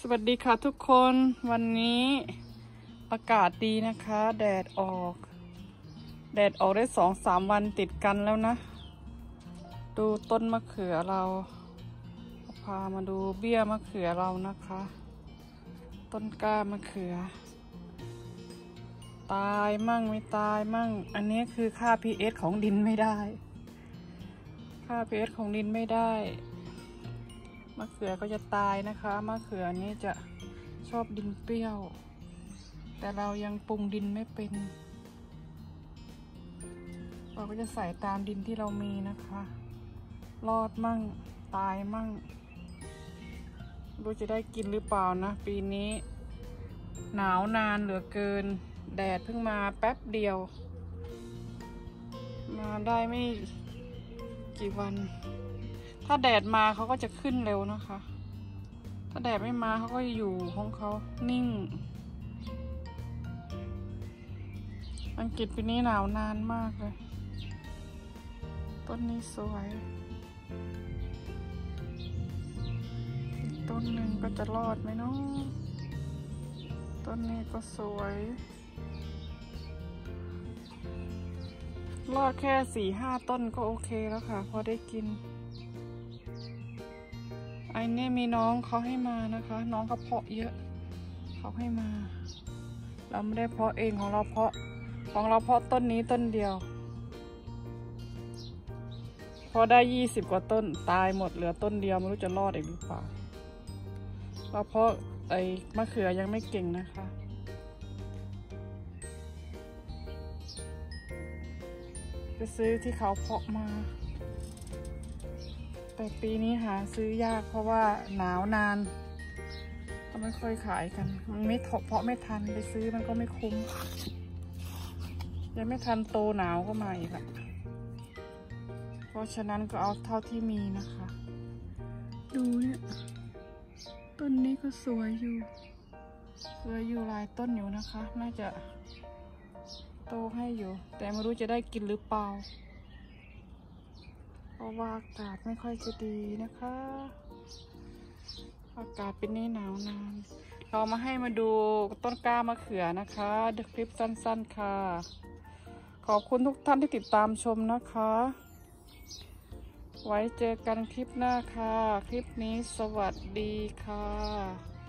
สวัสดีค่ะทุกคน วันนี้อากาศดีนะคะ แดดออกได้2-3 วันติดกันแล้วนะ ดูต้นมะเขือเราพามาดูเบี้ยมะเขือเรานะคะ ต้นกล้ามะเขือ ตายมั่งไม่ตายมั่ง อันนี้คือค่า pH ของดินไม่ได้ ค่า pH ของดินไม่ได้มะเขือก็จะตายนะคะมะเขือนี้จะชอบดินเปรี้ยวแต่เรายังปรุงดินไม่เป็นเราก็จะใส่ตามดินที่เรามีนะคะรอดมั่งตายมั่งรู้จะได้กินหรือเปล่านะปีนี้หนาวนานเหลือเกินแดดเพิ่งมาแป๊บเดียวมาได้ไม่กี่วันถ้าแดดมาเขาก็จะขึ้นเร็วนะคะถ้าแดดไม่มาเขาก็อยู่ของเขานิ่งอังกฤษปีนี้หนาวนานมากเลยต้นนี้สวยอีกต้นหนึ่งก็จะรอดไหมเนาะต้นนี้ก็สวยรอดแค่4-5 ต้นก็โอเคแล้วค่ะพอได้กินไอ้เนี่ยมีน้องเขาให้มานะคะน้องเขาเพาะเยอะเขาให้มาเราไม่ได้เพาะเองของเราเพาะต้นนี้ต้นเดียวพอได้20 กว่าต้นตายหมดเหลือต้นเดียวไม่รู้จะรอดอีกหรือเปล่าเพราะไอ้มะเขือยังไม่เก่งนะคะจะซื้อที่เขาเพาะมาแต่ปีนี้หาซื้อยากเพราะว่าหนาวนานก็ไม่ค่อยขายกันมันไม่เพาะไม่ทันไปซื้อมันก็ไม่คุ้มยังไม่ทันโตหนาวก็มาอีกละเพราะฉะนั้นก็เอาเท่าที่มีนะคะดูเนี่ยต้นนี้ก็สวยอยู่หลายต้นอยู่นะคะน่าจะโตให้อยู่แต่ไม่รู้จะได้กินหรือเปล่าเพราะว่าอากาศไม่ค่อยจะดีนะคะอากาศเป็นหนาวนานเรามาดูต้นกล้ามะเขือนะคะคลิปสั้นๆค่ะขอบคุณทุกท่านที่ติดตามชมนะคะไว้เจอกันคลิปหน้าค่ะคลิปนี้สวัสดีค่ะ